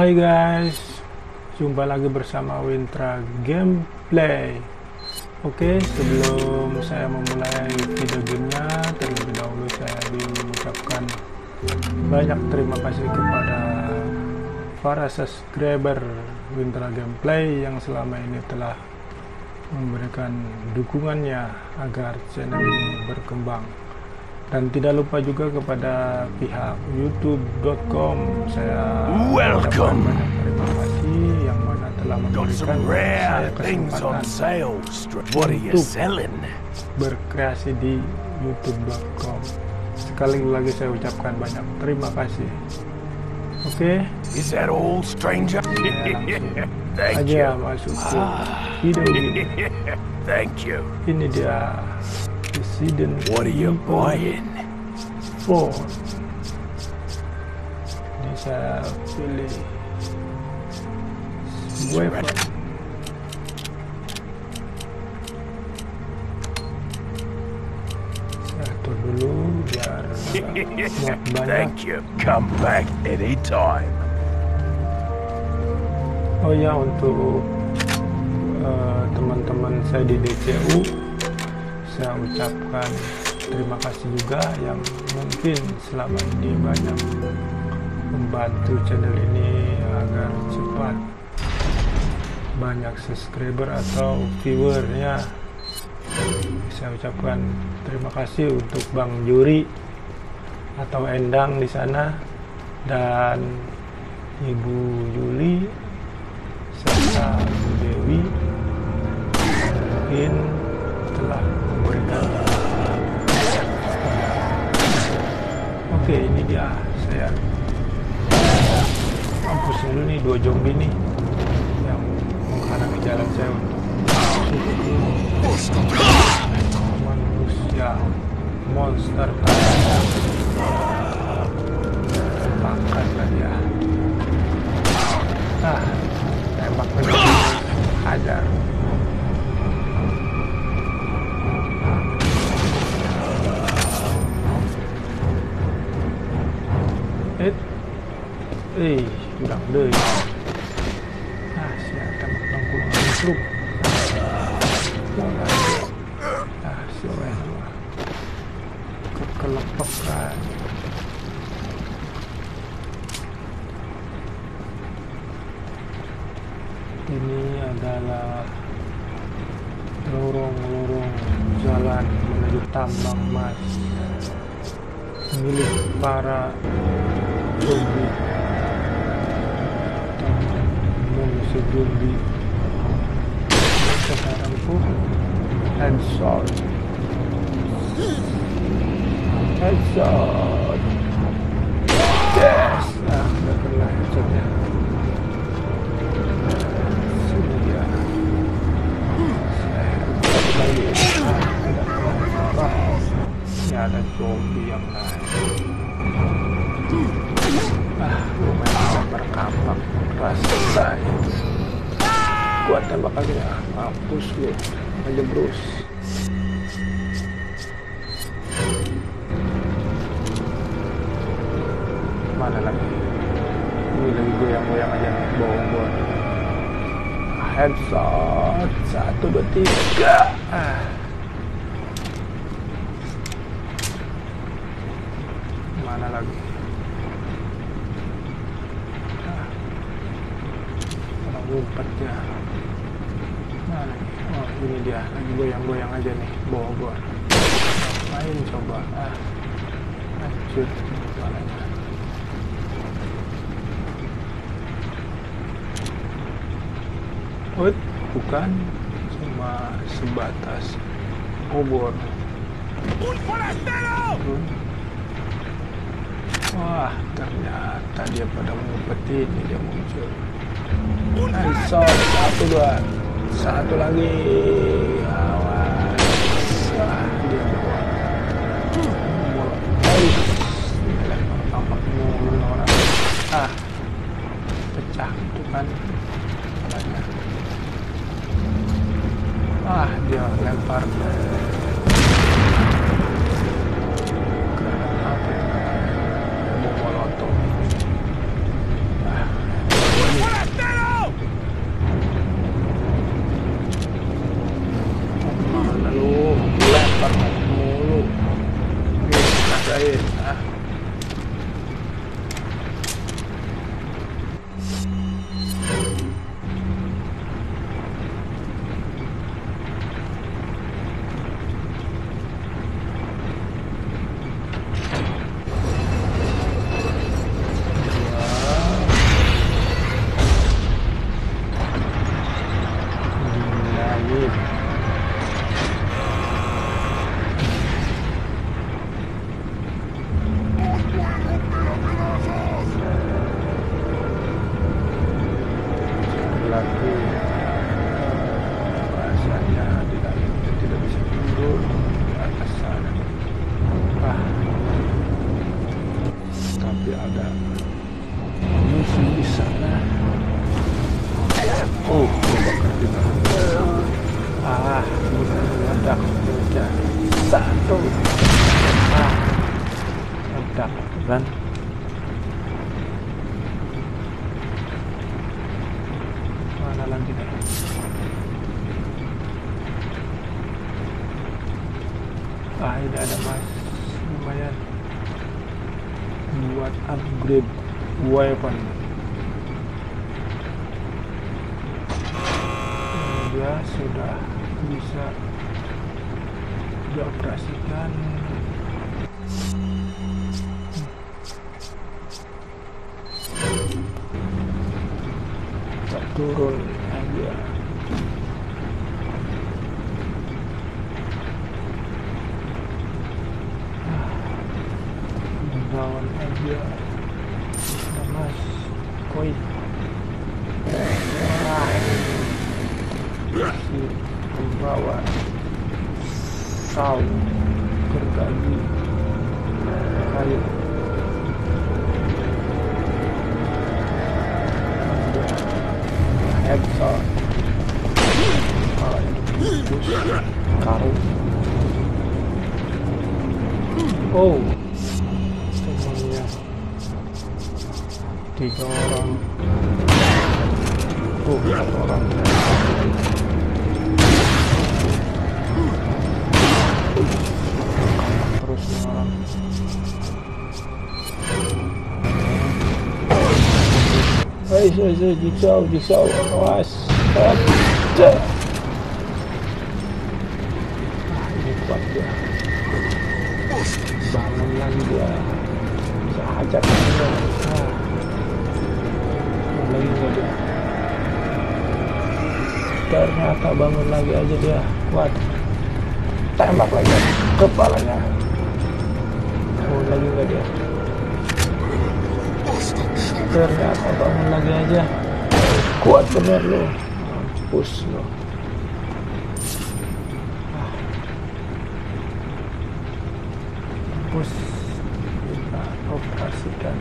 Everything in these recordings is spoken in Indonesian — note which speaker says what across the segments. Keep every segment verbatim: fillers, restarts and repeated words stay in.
Speaker 1: Hai guys, jumpa lagi bersama Wintra Gameplay. Oke, sebelum saya memulai video gamenya, terlebih dahulu saya mengucapkan banyak terima kasih kepada para subscriber Wintra Gameplay yang selama ini telah memberikan dukungannya agar channel ini berkembang. Dan tidak lupa juga kepada pihak youtube dot com, saya
Speaker 2: Welcome.
Speaker 1: banyak terima kasih yang mana telah memberikan saya kesempatan untuk berkreasi di youtube dot com. Sekali lagi saya ucapkan banyak terima kasih. Oke,
Speaker 2: Is that all, stranger? Thank
Speaker 1: aja
Speaker 2: you.
Speaker 1: masuk ke video ini.
Speaker 2: Thank you.
Speaker 1: Ini dia Resident
Speaker 2: What are you
Speaker 1: Evil
Speaker 2: buying?
Speaker 1: four. Ini saya pilih weapon. Saya atur dulu biar muat banyak.
Speaker 2: Thank you. Come back anytime.
Speaker 1: Oh ya, untuk uh, teman-teman saya di D C U, saya ucapkan terima kasih juga yang mungkin selama ini banyak membantu channel ini agar cepat banyak subscriber atau viewernya. Saya ucapkan terima kasih untuk Bang Juri atau Endang di sana dan Ibu Yuli serta Bu Dewi mungkin telah memberikan. Oke, ini dia, saya hampusin dulu nih dua zombie nih yang menghalangi jalan saya untuk masuk ke manusia monster makan lah dia. Ah, tembak bener, hajar. Eh, eh, kurang deh. Ah, siapa tembak bangkulang musruk. Ah, siapa kekelepek kan. Ini adalah lorong-lorong jalan menuju tambang emas milik para zombie manusia zombie. Sekarang pun headshot headshot yes, ah udah kena headshotnya. Sini dia, saya headshot lagi. Ah, tidak kena headshot. Ini ada zombie yang naik. Ah, lumayan berkampak rasanya. Gua tembak aja, mampus lu aja bros. Mana lagi? Ini lagi goyang-goyang aja nih, bawang gua. Headshot satu dua tiga. Ah. Mana lagi? Ah. Orang ngumpet ya. Mana nih? Oh, ini dia, lagi goyang-goyang aja nih, bawa gua. Main coba. Ah, hancur kepalanya. Oh, bukan, cuma sebatas obor. Hmm. Wah, ternyata dia pada ngumpet ini, dia muncul. Headshot, satu dua. Satu lagi, awas. Wah, dia bawa molot. Lempar tampak mulu orang. Ah, pecah itu kan kepalanya. Ah, dia lempar granat apa ya namanya, bom molotov. Ah, kan. Mana lagi nih? Ah, ini ada mas, lumayan buat upgrade weapon. Ini dia sudah bisa dioperasikan. Kita turun aja. Lawan aja. Nah, mas koi ah, si pembawa saw gergaji kayu headshot ah, push karung. Oh, semuanya tiga orang. Oh, satu orang. Terus orang. Hai, hai, hai, jisau, jisau, awas, aja. Ah, ini kuat dia. Bangun lagi dia. Bisa hajar dia. Ah. Lagi enggak dia. Ternyata bangun lagi aja dia. Kuat. Tembak lagi kepalanya. Oh, lagi enggak dia. Ternyata bangun lagi aja. Kuat bener lo. Push lo. Ah. Push. Kita operasikan.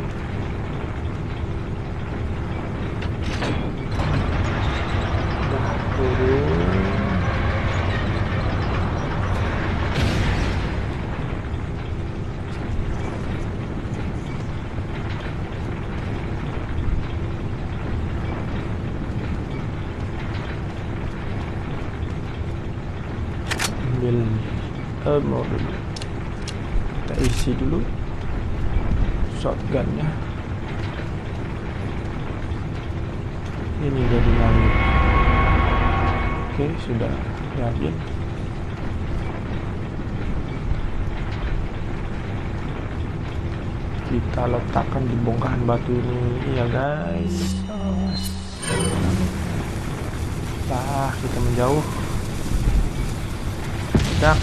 Speaker 1: Dah turun. Ambil ammo dulu, kita isi dulu shotgunnya. Ini jadi langit. Oke, sudah diambil. Kita letakkan di bongkahan batu ini ya guys. Nah, kita menjauh. Dak.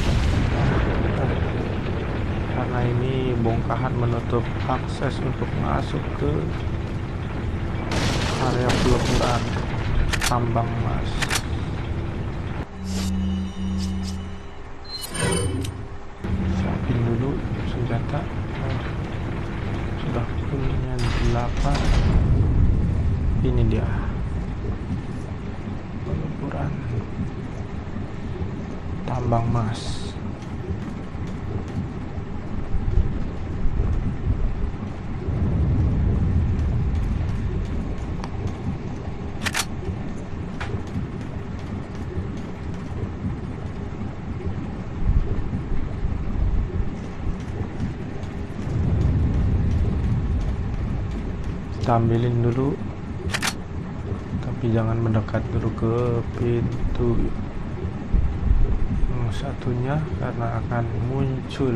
Speaker 1: Karena ini bongkahan menutup akses untuk masuk ke area peleburan tambang emas. Siapin dulu senjata. Sudah punya delapan. Ini dia peleburan tambang emas. Kita ambilin dulu, tapi jangan mendekat dulu ke pintu yang satunya karena akan muncul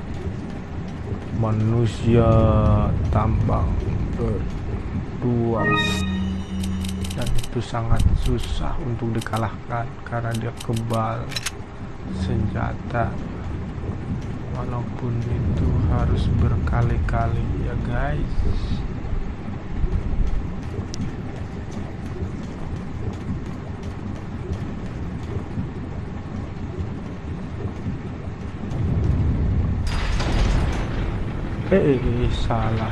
Speaker 1: manusia tambang berdua dan itu sangat susah untuk dikalahkan karena dia kebal senjata, walaupun itu harus berkali-kali ya guys. Eh, eh, salah.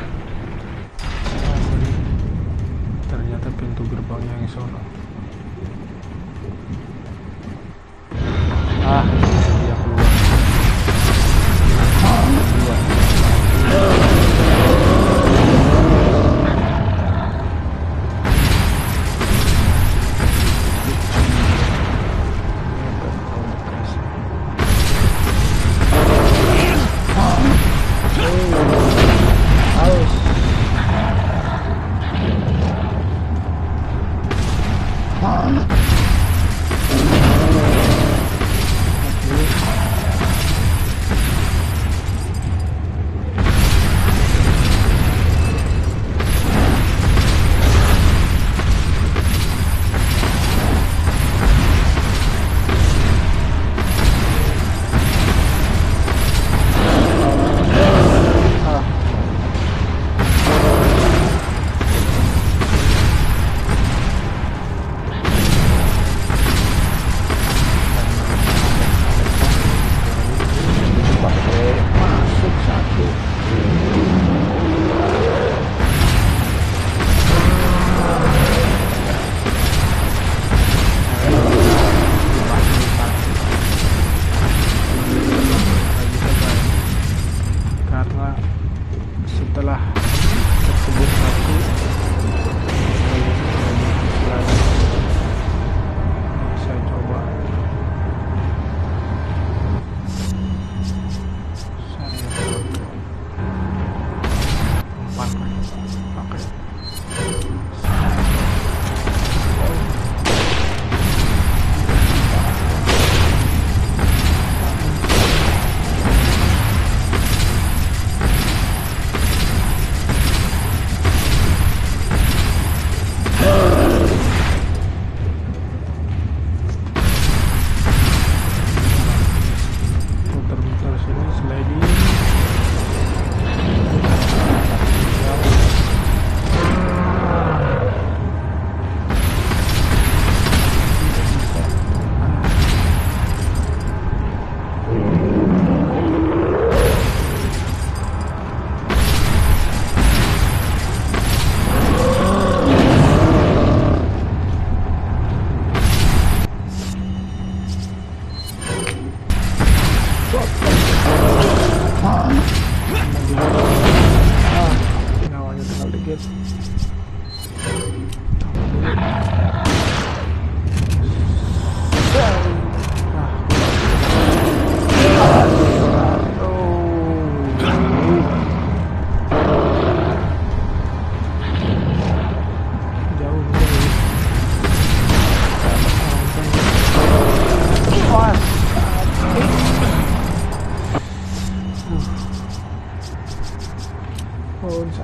Speaker 1: Ternyata pintu gerbangnya yang sono. Ah, dia keluar. Ah, keluar.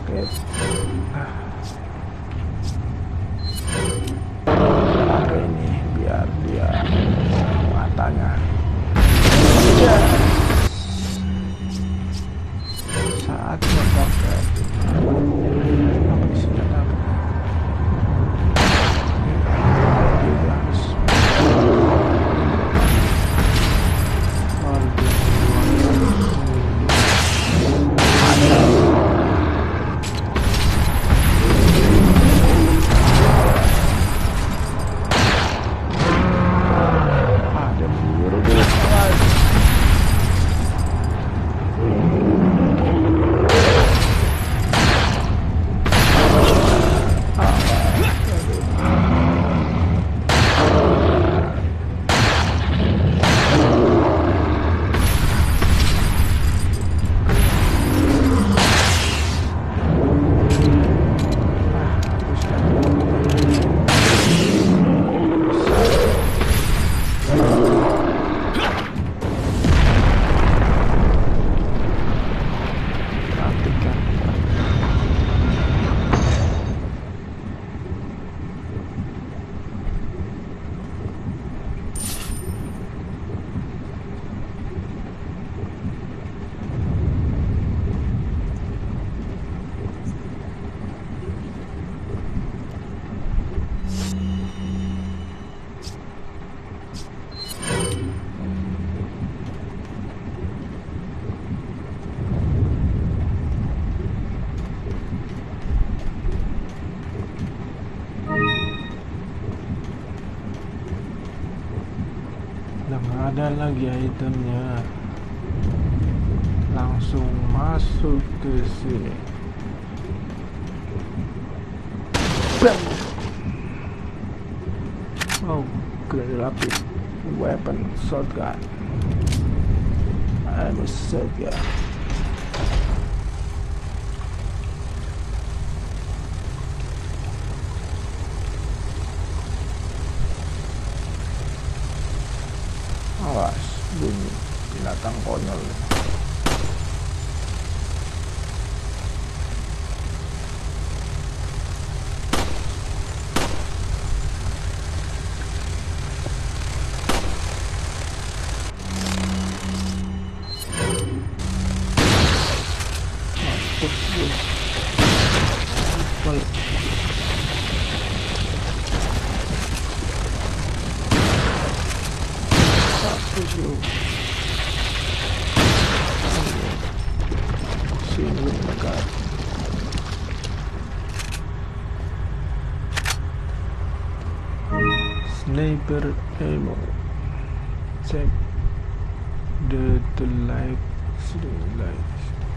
Speaker 1: Oke. Ah. Pakai ini biar dia matanya. Ya. Saatnya pakai apa senjata apa? Juga harus. Udah nggak ada lagi itemnya, langsung masuk ke sini. Bam. Oh, grenade lapis, weapon, shotgun. I'm a shotgun. Awas, bunyi binatang konyol. Sini dekat. Sniper ammo. Check the the light, the light.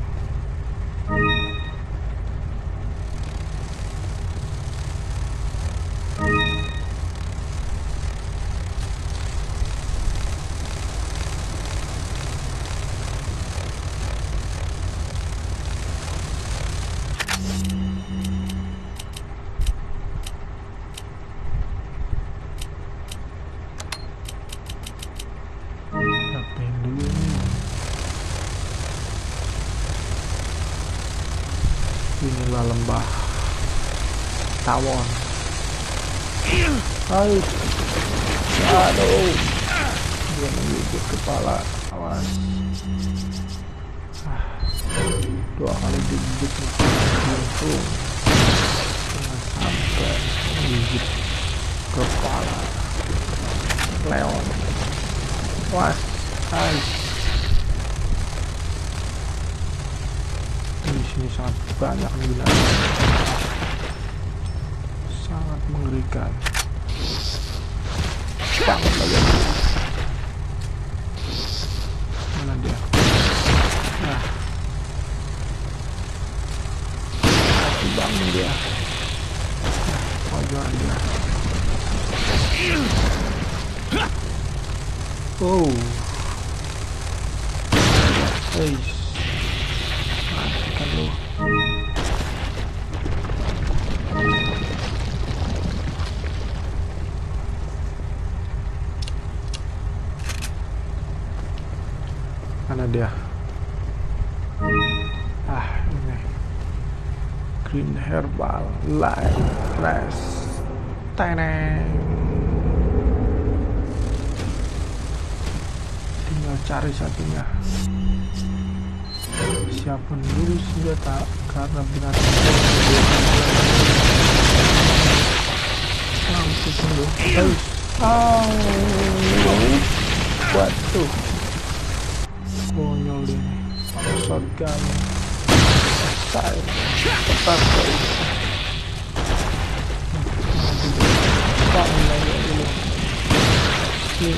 Speaker 1: Ngapain dulu nih? Inilah lembah tawon. Hai, aduh, dia menggigit kepala. Awas. Ah, dua kali digigit langsung. Jangan sampai menggigit kepala. Leon. Wah, hai. Di sini sangat banyak binatang, sangat mengerikan. Bangun lagi. Mana dia? Nah, bangun dia. Nah, ojoran dia. Oh, hey, matikan lu. Mana dia? Ah, ini. Green Herbal Light Rest. Teneng. Tinggal cari satunya. Siapkan dulu senjata karena binatang mampus dulu. Guys, oh, waduh, konyol ini. Shotgun, saya tepat guys. Pak mulai dulu. Nih.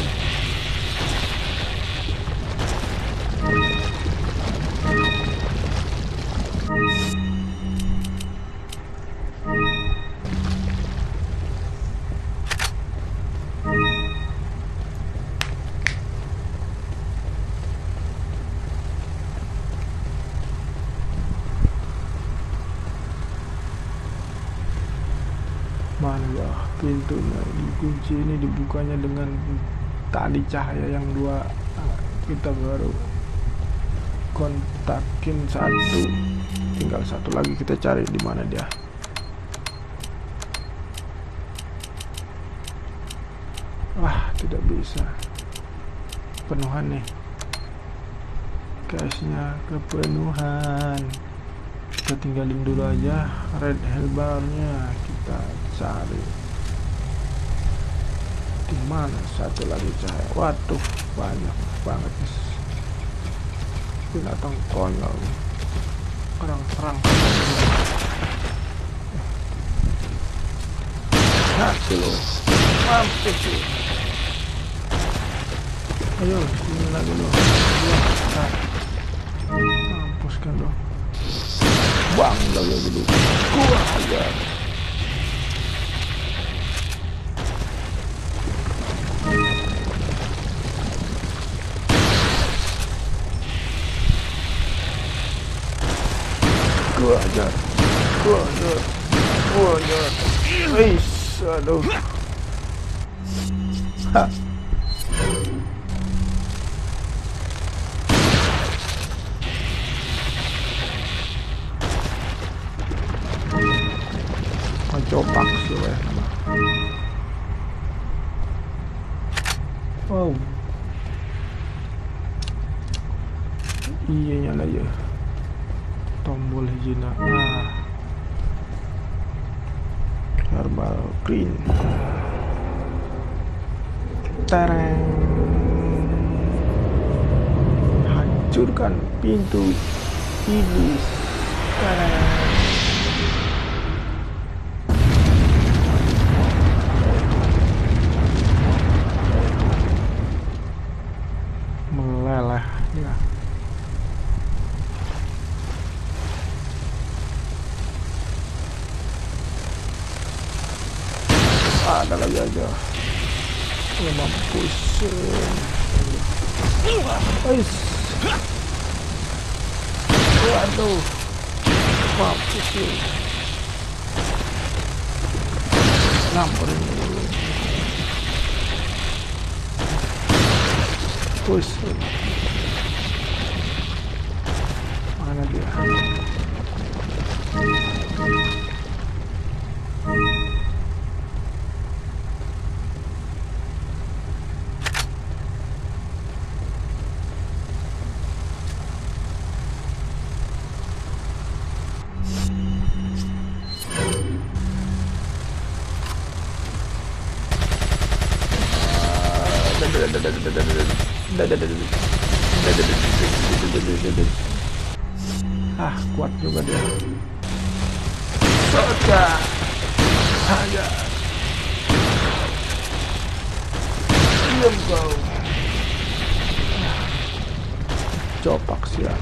Speaker 1: Mana ya pintunya dikunci, ini dibukanya dengan tali cahaya yang dua. Kita baru kontakin satu, tinggal satu lagi kita cari di mana dia. Wah, tidak bisa, penuhan nih, gasnya kepenuhan. Kita tinggalin dulu aja red hellbarnya, kita cari di mana satu lagi cahaya. Waduh, banyak banget nih binatang konyol, orang perang. Mati lo, mampus lo. Ayo sini lagi lo, mampuskan lo. Bang lagi dulu, gua aja. Gua aja, gua aja, gua aja. Eish, aduh. Ha. Copak sih ya. Wow, iya nyala ya tombol hijina. Ah, herbal green. Tereng, hancurkan pintu iblis. Tereng. Meleleh ya. Ada lagi aja. Oh, mampus. Guys. Waduh. Mampus ya. Nampurin dulu. Push. Mana dia? Ah, kuat juga dia. Soda. Aja. Diam kau. Copak siap.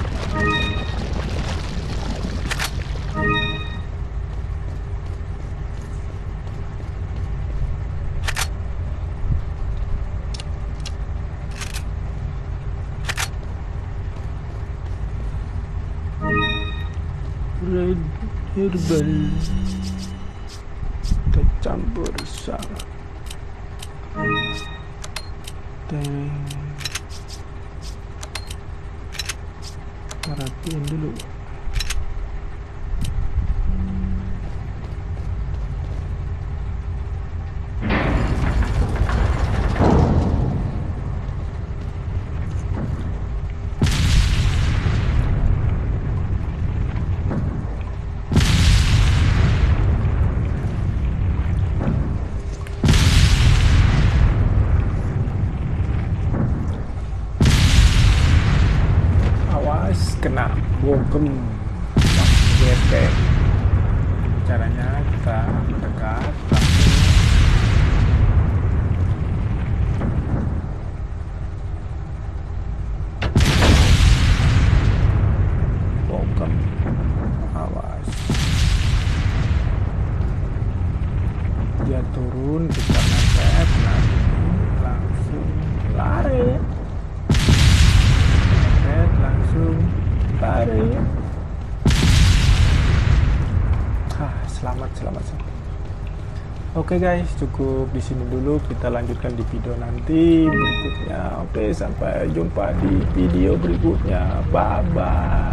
Speaker 1: Red herbal kita campur sama teng, rapiin dulu. kena bogem G P. Caranya kita mendekat langsung bogem, awas dia turun, kita mepet, nah langsung lari, mepet langsung lari. Ah, selamat selamat selamat. Oke guys, cukup di sini dulu, kita lanjutkan di video nanti berikutnya. Oke, sampai jumpa di video berikutnya, bye bye.